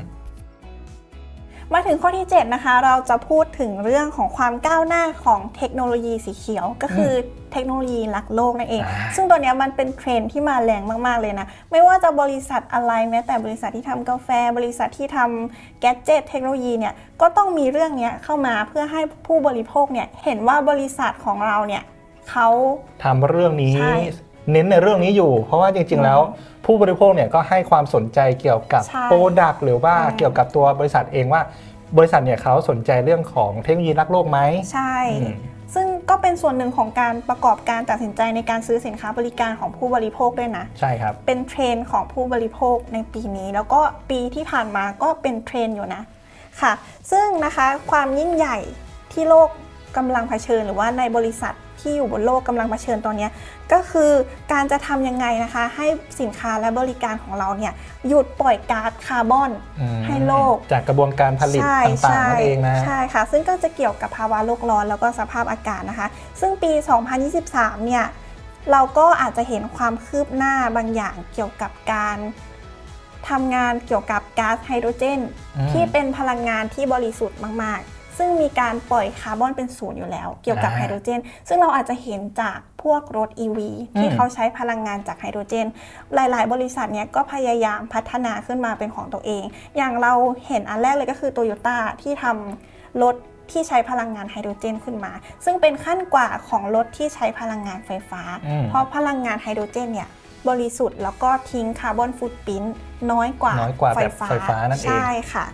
มาถึงข้อที่เจ็ดนะคะเราจะพูดถึงเรื่องของความก้าวหน้าของเทคโนโลยีสีเขียวก็คือเทคโนโลยีรักโลกนั่นเองซึ่งตัวนี้มันเป็นเทรนด์ที่มาแรงมากๆเลยนะไม่ว่าจะบริษัทอะไรแม้แต่บริษัทที่ทำกาแฟบริษัทที่ทำแกดเจ็ตเทคโนโลยีเนี่ยก็ต้องมีเรื่องนี้เข้ามาเพื่อให้ผู้บริโภคเนี่ยเห็นว่าบริษัทของเราเนี่ยเขาทำเรื่องนี้เน้นในเรื่องนี้อยู่เพราะว่าจริงๆแล้วผู้บริโภคเนี่ยก็ให้ความสนใจเกี่ยวกับโปรดักต์หรือว่าเกี่ยวกับตัวบริษัทเองว่าบริษัทเนี่ยเขาสนใจเรื่องของเทคโนโลยีรักโลกไหมใช่ซึ่งก็เป็นส่วนหนึ่งของการประกอบการตัดสินใจในการซื้อสินค้าบริการของผู้บริโภคด้วยนะใช่ครับเป็นเทรนด์ของผู้บริโภคในปีนี้แล้วก็ปีที่ผ่านมาก็เป็นเทรนด์อยู่นะค่ะซึ่งนะคะความยิ่งใหญ่ที่โลกกำลังเผชิญหรือว่าในบริษัทที่อยู่บนโลกกำลังเผชิญตอนนี้ก็คือการจะทำยังไงนะคะให้สินค้าและบริการของเราเนี่ยหยุดปล่อยก๊าซคาร์บอนให้โลกจากกระบวนการผลิตต่างๆนั่นเองนะใช่ค่ะซึ่งก็จะเกี่ยวกับภาวะโลกร้อนแล้วก็สภาพอากาศนะคะซึ่งปี สองพันยี่สิบสาม เนี่ยเราก็อาจจะเห็นความคืบหน้าบางอย่างเกี่ยวกับการทำงานเกี่ยวกับก๊าซไฮโดรเจนที่เป็นพลังงานที่บริสุทธิ์มากๆซึ่งมีการปล่อยคาร์บอนเป็นศูนย์อยู่แล้วเกี่ยวกับไฮโดรเจนซึ่งเราอาจจะเห็นจากพวกรถ อี วี ที่เขาใช้พลังงานจากไฮโดรเจนหลายๆบริษัทเนี้ยก็พยายามพัฒนาขึ้นมาเป็นของตัวเองอย่างเราเห็นอันแรกเลยก็คือ Toyota ที่ทำรถที่ใช้พลังงานไฮโดรเจนขึ้นมาซึ่งเป็นขั้นกว่าของรถที่ใช้พลังงานไฟฟ้าเพราะพลังงานไฮโดรเจนเนี่ยบริสุทธิ์แล้วก็ทิ้งคาร์บอนฟุตพริ้นท์น้อยกว่าน้อยกว่าไฟฟ้านั่นเองใช่ค่ะ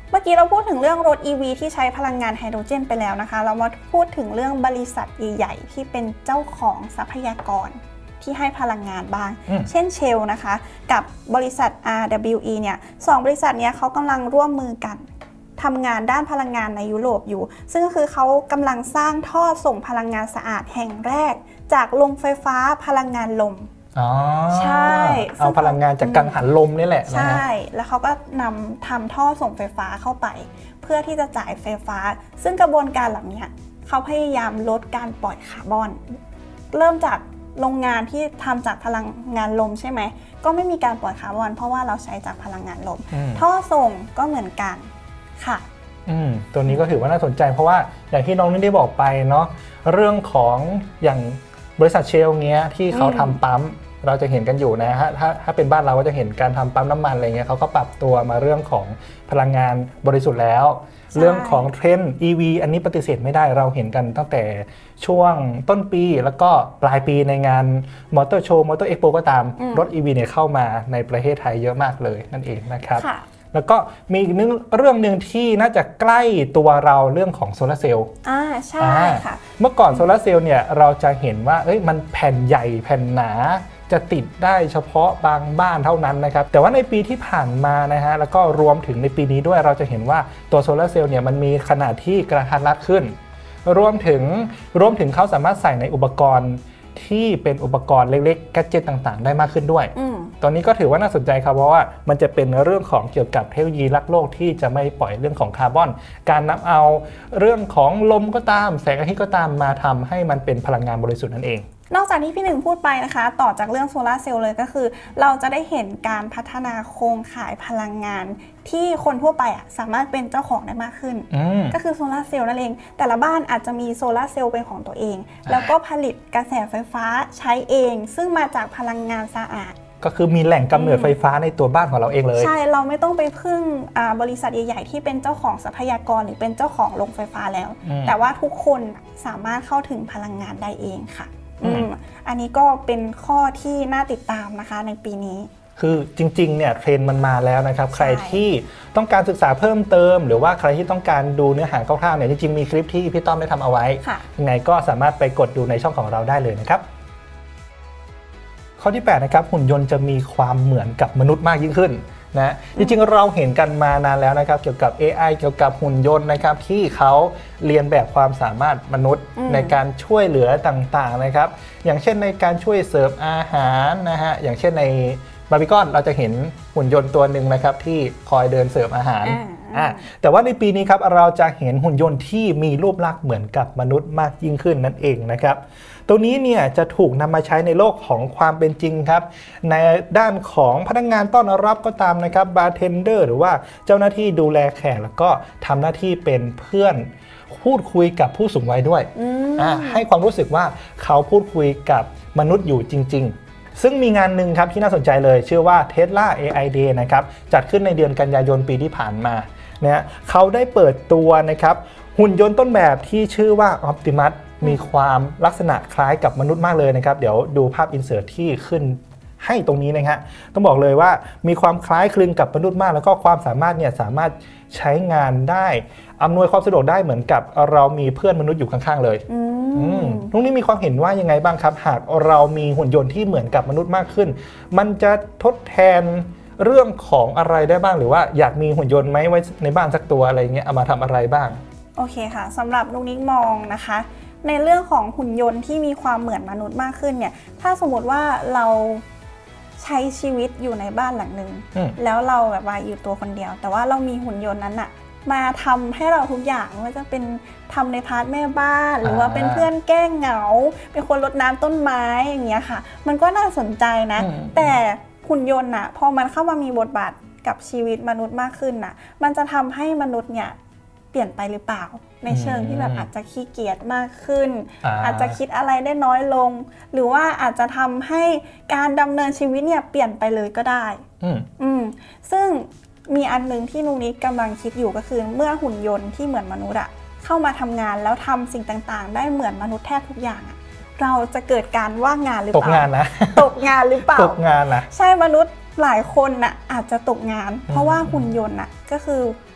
เมื่อกี้เราพูดถึงเรื่องรถ อี วี ที่ใช้พลังงานไฮโดรเจนไปแล้วนะคะเรามาพูดถึงเรื่องบริษัทใหญ่ๆที่เป็นเจ้าของทรัพยากรที่ให้พลังงานบ้างเช่นเชลนะคะกับบริษัท อาร์ ดับเบิลยู อี เนี่ยสองบริษัทนี้เขากำลังร่วมมือกันทำงานด้านพลังงานในยุโรปอยู่ซึ่งก็คือเขากำลังสร้างท่อส่งพลังงานสะอาดแห่งแรกจากโรงไฟฟ้าพลังงานลมอ๋อใช่เอาพลังงานจากกังหันลมนี่แหละใช่แล้วเขาก็นำทำท่อส่งไฟฟ้าเข้าไปเพื่อที่จะจ่ายไฟฟ้าซึ่งกระบวนการเหล่านี้เขาพยายามลดการปล่อยคาร์บอนเริ่มจากโรงงานที่ทำจากพลังงานลมใช่ไหมก็ไม่มีการปล่อยคาร์บอนเพราะว่าเราใช้จากพลังงานลมท่อส่งก็เหมือนกันค่ะอืมตัวนี้ก็ถือว่าน่าสนใจเพราะว่าอย่างที่น้องนี่ได้บอกไปเนาะเรื่องของอย่างบริษัทเชลเงี้ยที่เขาทำปั๊มเราจะเห็นกันอยู่นะฮะถ้าถ้าเป็นบ้านเราก็จะเห็นการทำปั๊มน้ำมันอะไรเงี้ยเขาก็ปรับตัวมาเรื่องของพลังงานบริสุทธิ์แล้วเรื่องของเทรนด์ อี วี อันนี้ปฏิเสธไม่ได้เราเห็นกันตั้งแต่ช่วงต้นปีแล้วก็ปลายปีในงานมอเตอร์โชว์มอเตอร์เอ็กโปก็ตามรถ อี วี เนี่ยเข้ามาในประเทศไทยเยอะมากเลยนั่นเองนะครับแล้วก็มีอีกเรื่องหนึ่งที่น่าจะใกล้ตัวเราเรื่องของโซลาร์เซลล์อ่าใช่ค่ะเมื่อก่อนโซลาร์เซลล์เนี่ยเราจะเห็นว่าเอ้ยมันแผ่นใหญ่แผ่นหนาจะติดได้เฉพาะบางบ้านเท่านั้นนะครับแต่ว่าในปีที่ผ่านมานะฮะแล้วก็รวมถึงในปีนี้ด้วยเราจะเห็นว่าตัวโซลาร์เซลล์เนี่ยมันมีขนาดที่กระทัดรัดขึ้นรวมถึงรวมถึงเขาสามารถใส่ในอุปกรณ์ที่เป็นอุปกรณ์เล็กๆแกดเจ็ตต่างๆได้มากขึ้นด้วยตอนนี้ก็ถือว่าน่าสนใจครับเพราะว่ามันจะเป็นเรื่องของเกี่ยวกับเทคโนโลยีรักโลกที่จะไม่ปล่อยเรื่องของคาร์บอนการนำเอาเรื่องของลมก็ตามแสงอาทิตย์ก็ตามมาทำให้มันเป็นพลังงานบริสุทธิ์นั่นเองนอกจากที่พี่หนึ่งพูดไปนะคะต่อจากเรื่องโซลาร์เซลล์เลยก็คือเราจะได้เห็นการพัฒนาโครงข่ายพลังงานที่คนทั่วไปอ่ะสามารถเป็นเจ้าของได้มากขึ้นก็คือโซลาร์เซลล์นั่นเองแต่ละบ้านอาจจะมีโซลาร์เซลล์เป็นของตัวเองแล้วก็ผลิตกระแสไฟฟ้าใช้เองซึ่งมาจากพลังงานสะอาดก็คือมีแหล่งกำเนิดไฟฟ้าในตัวบ้านของเราเองเลยใช่เราไม่ต้องไปพึ่งบริษัทใหญ่ๆที่เป็นเจ้าของทรัพยากรหรือเป็นเจ้าของโรงไฟฟ้าแล้วแต่ว่าทุกคนสามารถเข้าถึงพลังงานได้เองค่ะอืมอันนี้ก็เป็นข้อที่น่าติดตามนะคะในปีนี้คือจริงๆเนี่ยเทรนด์มันมาแล้วนะครับใครที่ต้องการศึกษาเพิ่มเติมหรือว่าใครที่ต้องการดูเนื้อหาคร่าวๆเนี่ยจริงๆมีคลิปที่พี่ต้อมได้ทำเอาไว้ยังไงก็สามารถไปกดดูในช่องของเราได้เลยนะครับข้อที่แปดนะครับหุ่นยนต์จะมีความเหมือนกับมนุษย์มากยิ่งขึ้นนะจริงๆเราเห็นกันมานานแล้วนะครับเกี่ยวกับ เอ ไอ เกี่ยวกับหุ่นยนต์นะครับที่เขาเรียนแบบความสามารถมนุษย์ในการช่วยเหลือต่างๆนะครับอย่างเช่นในการช่วยเสิร์ฟอาหารนะฮะอย่างเช่นในบาร์บีคอนเราจะเห็นหุ่นยนต์ตัวหนึ่งนะครับที่คอยเดินเสิร์ฟอาหารอ่าแต่ว่าในปีนี้ครับเราจะเห็นหุ่นยนต์ที่มีรูปลักษณ์เหมือนกับมนุษย์มากยิ่งขึ้นนั่นเองนะครับตัวนี้เนี่ยจะถูกนำมาใช้ในโลกของความเป็นจริงครับในด้านของพนักงานต้อนรับก็ตามนะครับบาร์เทนเดอร์หรือว่าเจ้าหน้าที่ดูแลแขกแล้วก็ทำหน้าที่เป็นเพื่อนพูดคุยกับผู้สูงวัยด้วยให้ความรู้สึกว่าเขาพูดคุยกับมนุษย์อยู่จริงๆซึ่งมีงานหนึ่งครับที่น่าสนใจเลยชื่อว่า Tesla เอ ไอ Day นะครับจัดขึ้นในเดือนกันยายนปีที่ผ่านมานะเขาได้เปิดตัวนะครับหุ่นยนต์ต้นแบบที่ชื่อว่า Optimus มีความลักษณะคล้ายกับมนุษย์มากเลยนะครับเดี๋ยวดูภาพอินเสิร์ตที่ขึ้นให้ตรงนี้นะฮะต้องบอกเลยว่ามีความคล้ายคลึงกับมนุษย์มากแล้วก็ความสามารถเนี่ยสามารถใช้งานได้อำนวยความสะดวกได้เหมือนกับเรามีเพื่อนมนุษย์อยู่ข้างๆเลยตรงนี้มีความเห็นว่ายังไงบ้างครับหากเรามีหุ่นยนต์ที่เหมือนกับมนุษย์มากขึ้นมันจะทดแทนเรื่องของอะไรได้บ้างหรือว่าอยากมีหุ่นยนต์ไหมไว้ในบ้านสักตัวอะไรเงี้ยเอามาทำอะไรบ้างโอเคค่ะสำหรับนุ๊กนิกมองนะคะในเรื่องของหุ่นยนต์ที่มีความเหมือนมนุษย์มากขึ้นเนี่ยถ้าสมมติว่าเราใช้ชีวิตอยู่ในบ้านหลังหนึ่งแล้วเราแบบว่าอยู่ตัวคนเดียวแต่ว่าเรามีหุ่นยนต์นั้นอะมาทำให้เราทุกอย่างไม่ว่าจะเป็นทำในพาร์ทแม่บ้านหรือว่าเป็นเพื่อนแก้เหงาเป็นคนรดน้ำต้นไม้อย่างเงี้ยค่ะมันก็น่าสนใจนะแต่หุ่นยนต์อะพอมันเข้ามามีบทบาทกับชีวิตมนุษย์มากขึ้นน่ะมันจะทำให้มนุษย์เนี่ยเปลี่ยนไปหรือเปล่าในเชิงที่แบบอาจจะขี้เกียจมากขึ้น อ, อาจจะคิดอะไรได้น้อยลงหรือว่าอาจจะทำให้การดำเนินชีวิตเนี่ยเปลี่ยนไปเลยก็ได้อืมอืมซึ่งมีอันนึงที่นุ๊กนิกกำลังคิดอยู่ก็คือเมื่อหุ่นยนต์ที่เหมือนมนุษย์อะเข้ามาทำงานแล้วทำสิ่งต่างๆได้เหมือนมนุษย์แทบทุกอย่างอะเราจะเกิดการว่างงานหรือเปล่าตกงานนะตกงานหรือเปล่าตกงานนะใช่มนุษย์หลายคนน่ะอาจจะตกงานเพราะว่าหุ่นยนต์น่ะก็คือส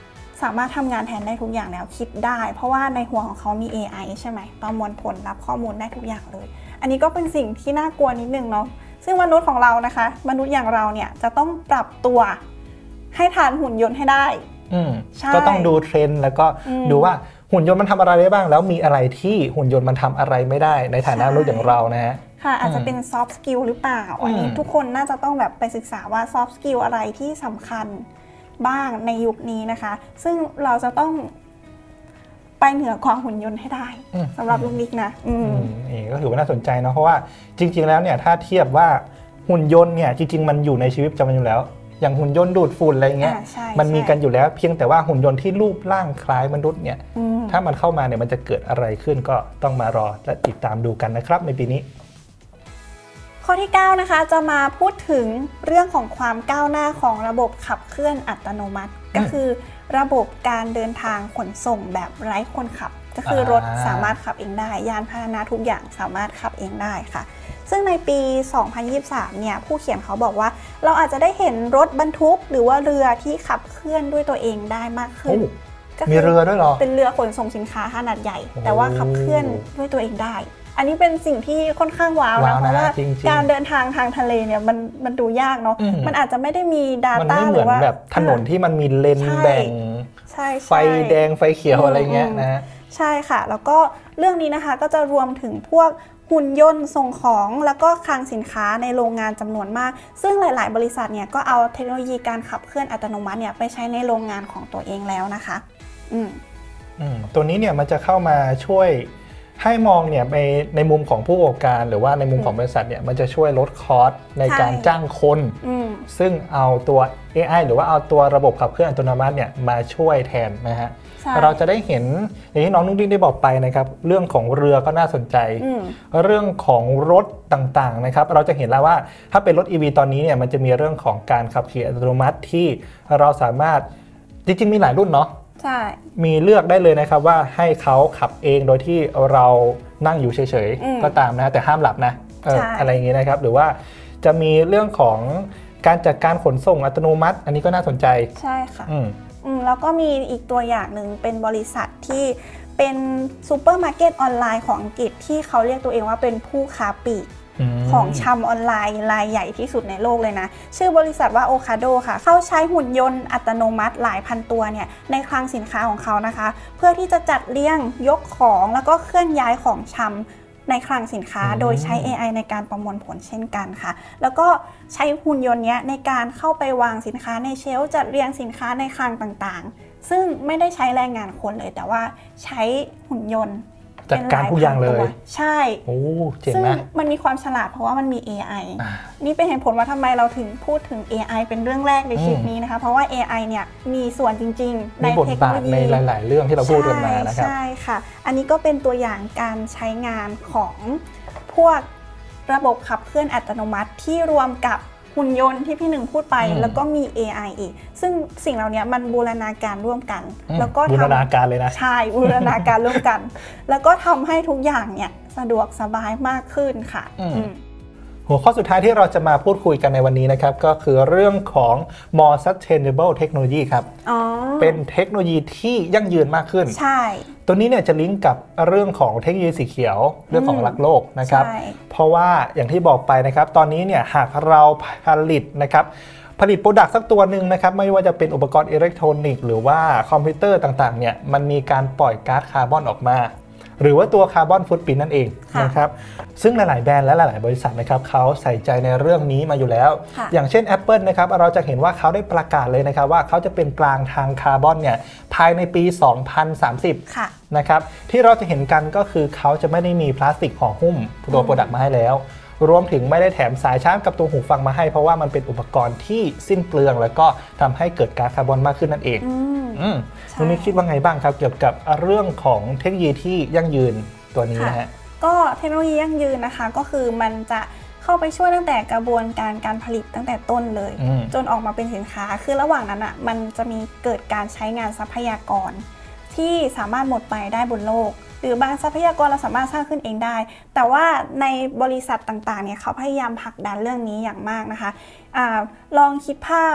สามารถทำงานแทนได้ทุกอย่างแล้วคิดได้เพราะว่าในหัวของเขามี เอ ไอ ใช่ไหมประมวลผลรับข้อมูลได้ทุกอย่างเลยอันนี้ก็เป็นสิ่งที่น่ากลัวนิดนึงเนาะซึ่งมนุษย์ของเรานะคะมนุษย์อย่างเราเนี่ยจะต้องปรับตัวให้ทันหุ่นยนต์ให้ได้ก็ต้องดูเทรนด์แล้วก็ดูว่าหุ่นยนต์มันทำอะไรได้บ้างแล้วมีอะไรที่หุ่นยนต์มันทำอะไรไม่ได้ในฐานะมนุษย์อย่างเรานะฮะค่ะอาจจะเป็นซอฟต์สกิลหรือเปล่าอันนี้ทุกคนน่าจะต้องแบบไปศึกษาว่าซอฟต์สกิลอะไรที่สำคัญบ้างในยุคนี้นะคะซึ่งเราจะต้องไปเหนือกว่าหุ่นยนต์ให้ได้สำหรับลุงนิกนะอืมนี่ก็ถือว่าน่าสนใจนะเพราะว่าจริงๆแล้วเนี่ยถ้าเทียบว่าหุ่นยนต์เนี่ยจริงๆมันอยู่ในชีวิตประจำวันอยู่แล้วอย่างหุ่นยนต์ดูดฝุ่นอะไรเงี้ยมันมีกันอยู่แล้วเพียงแต่ว่าหุ่นยนต์ที่รูปร่างคล้ายมนุษย์เนี่ยถ้ามันเข้ามาเนี่ยมันจะเกิดอะไรขึ้นก็ต้องมารอและติดตามดูกันนะครับในปีนี้ข้อที่เก้านะคะจะมาพูดถึงเรื่องของความก้าวหน้าของระบบขับเคลื่อนอัตโนมัติก็คือระบบการเดินทางขนส่งแบบไร้คนขับก็คือรถสามารถขับเองได้ยานพาหนะทุกอย่างสามารถขับเองได้ค่ะซึ่งในปี สองพันยี่สิบสาม เนี่ยผู้เขียนเขาบอกว่าเราอาจจะได้เห็นรถบรรทุกหรือว่าเรือที่ขับเคลื่อนด้วยตัวเองได้มากขึ้นมีเรือด้วยเหรอเป็นเรือขนส่งสินค้าขนาดใหญ่แต่ว่าขับเคลื่อนด้วยตัวเองได้อันนี้เป็นสิ่งที่ค่อนข้างว้าวนะเพราะว่าการเดินทางทางทะเลเนี่ยมันมันดูยากเนาะมันอาจจะไม่ได้มี Data หรือว่าแบบถนนที่มันมีเลนแบ่งไฟแดงไฟเขียวอะไรเงี้ยนะใช่ค่ะแล้วก็เรื่องนี้นะคะก็จะรวมถึงพวกหุ่นยนต์ส่งของแล้วก็คลังสินค้าในโรงงานจำนวนมากซึ่งหลายๆบริษัทเนี่ยก็เอาเทคโนโลยีการขับเคลื่อนอัตโนมัติเนี่ยไปใช้ในโรงงานของตัวเองแล้วนะคะอืมอืมตัวนี้เนี่ยมันจะเข้ามาช่วยให้มองเนี่ยในในมุมของผู้ประกอบการหรือว่าในมุมของบริษัทเนี่ยมันจะช่วยลดคอสในการจ้างคนซึ่งเอาตัว เอ ไอ หรือว่าเอาตัวระบบขับเคลื่อนอัตโนมัติเนี่ยมาช่วยแทนนะฮะเราจะได้เห็นอย่างที่น้องนุ๊กได้บอกไปนะครับเรื่องของเรือก็น่าสนใจเรื่องของรถต่างๆนะครับเราจะเห็นแล้วว่าถ้าเป็นรถ อี วี ตอนนี้เนี่ยมันจะมีเรื่องของการขับขี่อัตโนมัติที่เราสามารถจริงๆมีหลายรุ่นเนาะใช่มีเลือกได้เลยนะครับว่าให้เขาขับเองโดยที่เรานั่งอยู่เฉยๆก็ตามนะแต่ห้ามหลับนะ อ, ออะไรอย่างนี้นะครับหรือว่าจะมีเรื่องของการจัดการขนส่งอัตโนมัติอันนี้ก็น่าสนใจใช่ค่ะอืมอืมแล้วก็มีอีกตัวอย่างหนึ่งเป็นบริษัทที่เป็นซูเปอร์มาร์เก็ตออนไลน์ของอังกฤษที่เขาเรียกตัวเองว่าเป็นผู้ค้าปลีกของชำออนไลน์รายใหญ่ที่สุดในโลกเลยนะชื่อบริษัทว่าโอคาโดค่ะเขาใช้หุ่นยนต์อัตโนมัติหลายพันตัวเนี่ยในคลังสินค้าของเขานะคะเพื่อที่จะจัดเรียงยกของแล้วก็เคลื่อนย้ายของชำในคลังสินค้าโดยใช้ เอ ไอ ในการประมวลผลเช่นกันค่ะแล้วก็ใช้หุ่นยนต์นี้ในการเข้าไปวางสินค้าในเชลฟ์จัดเรียงสินค้าในคลังต่างๆซึ่งไม่ได้ใช้แรงงานคนเลยแต่ว่าใช้หุ่นยนต์จัดการทุกอย่างเลยใช่โอ้เจ๋งนะซึ่งมันมีความฉลาดเพราะว่ามันมี เอ ไอ นี่เป็นเหตุผลว่าทำไมเราถึงพูดถึง เอ ไอ เป็นเรื่องแรกในคลิปนี้นะคะเพราะว่า เอ ไอ เนี่ยมีส่วนจริงๆในเทคโนโลยีในหลายๆเรื่องที่เราพูดกันมานะครับใช่ค่ะอันนี้ก็เป็นตัวอย่างการใช้งานของพวกระบบขับเคลื่อนอัตโนมัติที่รวมกับหุ่นยนต์ที่พี่หนึ่งพูดไปแล้วก็มี เอ ไอ อีกซึ่งสิ่งเหล่านี้มันบูรณาการร่วมกันแล้วก็บูรณาการเลยนะใช่บูรณาการร่วมกันแล้วก็ทำให้ทุกอย่างเนี่ยสะดวกสบายมากขึ้นค่ะหัวข้อสุดท้ายที่เราจะมาพูดคุยกันในวันนี้นะครับก็คือเรื่องของ more sustainable technology ครับเป็นเทคโนโลยีที่ยั่งยืนมากขึ้นใช่ตัวนี้เนี่ยจะลิงก์กับเรื่องของเทคโนโลยีสีเขียวเรื่องของรักโลกนะครับเพราะว่าอย่างที่บอกไปนะครับตอนนี้เนี่ยหากเราผลิตนะครับผลิตโปรดักต์สักตัวหนึ่งนะครับไม่ว่าจะเป็นอุปกรณ์อิเล็กทรอนิกส์หรือว่าคอมพิวเตอร์ต่างๆเนี่ยมันมีการปล่อยก๊าซคาร์บอนออกมาหรือว่าตัวคาร์บอนฟุตปรินท์นั่นเองนะครับซึ่งหลายๆแบรนด์และหลายๆบริษัทนะครับเขาใส่ใจในเรื่องนี้มาอยู่แล้วอย่างเช่น Apple นะครับเราจะเห็นว่าเขาได้ประกาศเลยนะครับว่าเขาจะเป็นกลางทางคาร์บอนเนี่ยภายในปีสองพันสามสิบนะครับที่เราจะเห็นกันก็คือเขาจะไม่ได้มีพลาสติกห่อหุ้มตัวโปรดักต์มาให้แล้วรวมถึงไม่ได้แถมสายชาร์จกับตัวหูฟังมาให้เพราะว่ามันเป็นอุปกรณ์ที่สิ้นเปลืองแล้วก็ทำให้เกิดก๊าซคาร์บอนมากขึ้นนั่นเองคุณนิกคิดว่าไงบ้างครับเกี่ยวกับเรื่องของเทคโนโลยีที่ยั่งยืนตัวนี้นะฮะก็เทคโนโลยียั่งยืนนะคะก็คือมันจะเข้าไปช่วยตั้งแต่กระบวนการการผลิตตั้งแต่ต้นเลยจนออกมาเป็นสินค้าคือระหว่างนั้นอ่ะมันจะมีเกิดการใช้งานทรัพยากรที่สามารถหมดไปได้บนโลกหรือบางทรัพยากรเราสามารถสร้างขึ้นเองได้แต่ว่าในบริษัทต่างๆเนี่ยเขาพยายามผลักดันเรื่องนี้อย่างมากนะคะอาลองคิดภาพ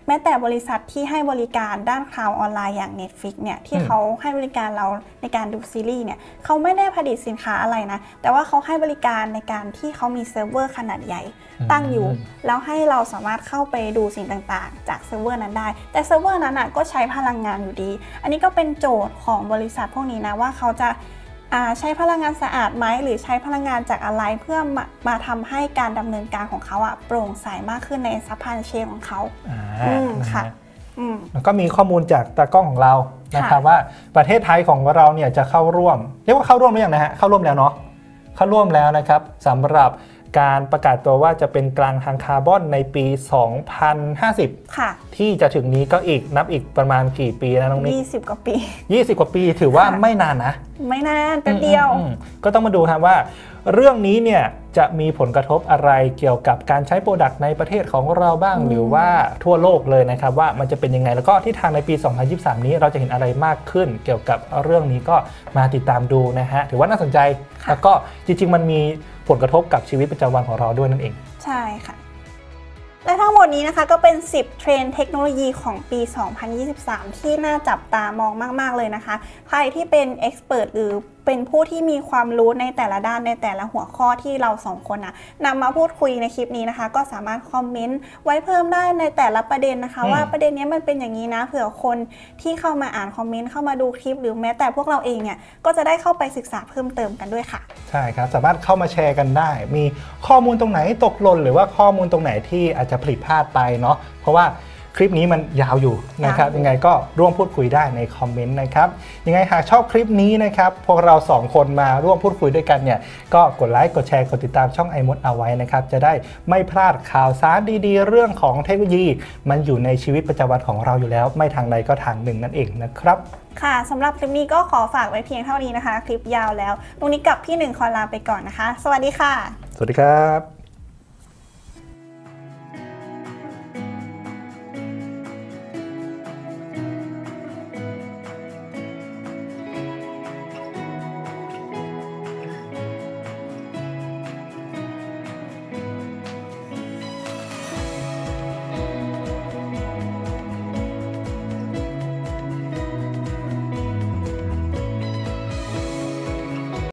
แม้แต่บริษัทที่ให้บริการด้านคลาวด์ออนไลน์อย่าง Netflix เนี่ยที่เขาให้บริการเราในการดูซีรีส์เนี่ยเขาไม่ได้ผลิตสินค้าอะไรนะแต่ว่าเขาให้บริการในการที่เขามีเซิร์ฟเวอร์ขนาดใหญ่ตั้งอยู่แล้วให้เราสามารถเข้าไปดูสิ่งต่างๆจากเซิร์ฟเวอร์นั้นได้แต่เซิร์ฟเวอร์นั้นก็ใช้พลังงานอยู่ดีอันนี้ก็เป็นโจทย์ของบริษัทพวกนี้นะว่าเขาจะใช้พลังงานสะอาดไหมหรือใช้พลังงานจากอะไรเพื่อมามาทำให้การดำเนินการของเขาอะโปร่งใสมากขึ้นในซัพพลายเชนของเขาอืมค่ะแล้วก็มีข้อมูลจากตากล้องของเรานะครับว่าประเทศไทยของเราเนี่ยจะเข้าร่วมเรียกว่าเข้าร่วมหรือยังนะฮะเข้าร่วมแล้วเนาะเข้าร่วมแล้วนะครับสำหรับการประกาศตัวว่าจะเป็นกลางทางคาร์บอนในปีสองพันห้าสิบค่ะที่จะถึงนี้ก็อีกนับอีกประมาณกี่ปีนะน้องนิกยี่สิบกว่าปียี่สิบกว่าปีถือว่าไม่นานนะไม่นานแป๊บเดียวก็ต้องมาดูครับว่าเรื่องนี้เนี่ยจะมีผลกระทบอะไรเกี่ยวกับการใช้โปรดักต์ในประเทศของเราบ้างหรือว่าทั่วโลกเลยนะครับว่ามันจะเป็นยังไงแล้วก็ทิศทางในปีสองพันยี่สิบสามนี้เราจะเห็นอะไรมากขึ้นเกี่ยวกับเรื่องนี้ก็มาติดตามดูนะฮะถือว่าน่าสนใจแล้วก็จริงๆมันมีผลกระทบกับชีวิตประจำวันของเราด้วยนั่นเองใช่ค่ะและทั้งหมดนี้นะคะก็เป็นสิบเทรนด์เทคโนโลยีของปีสองพันยี่สิบสามที่น่าจับตามองมากๆเลยนะคะใครที่เป็นเอ็กซ์เพิร์ทหรือเป็นผู้ที่มีความรู้ในแต่ละด้านในแต่ละหัวข้อที่เราสองคนนะนำมาพูดคุยในคลิปนี้นะคะก็สามารถคอมเมนต์ไว้เพิ่มได้ในแต่ละประเด็นนะคะว่าประเด็นนี้มันเป็นอย่างนี้นะเผื่อคนที่เข้ามาอ่านคอมเมนต์เข้ามาดูคลิปหรือแม้แต่พวกเราเองเนี่ยก็จะได้เข้าไปศึกษาเพิ่มเติมกันด้วยค่ะใช่ครับสามารถเข้ามาแชร์กันได้มีข้อมูลตรงไหนตกหล่นหรือว่าข้อมูลตรงไหนที่อาจจะผิดพลาดไปเนาะเพราะว่าคลิปนี้มันยาวอยู่นะครับยังไงก็ร่วมพูดคุยได้ในคอมเมนต์นะครับยังไงหากชอบคลิปนี้นะครับพวกเราสองคนมาร่วมพูดคุยด้วยกันเนี่ยก็กดไลค์กดแชร์กดติดตามช่อง iMod เอาไว้นะครับจะได้ไม่พลาดข่าวสารดีๆเรื่องของเทคโนโลยีมันอยู่ในชีวิตประจำวันของเราอยู่แล้วไม่ทางใดก็ทางหนึ่งนั่นเองนะครับค่ะสำหรับคลิปนี้ก็ขอฝากไว้เพียงเท่านี้นะคะคลิปยาวแล้วตรงนี้กับพี่หนึ่งขอลาไปก่อนนะคะสวัสดีค่ะสวัสดีครับ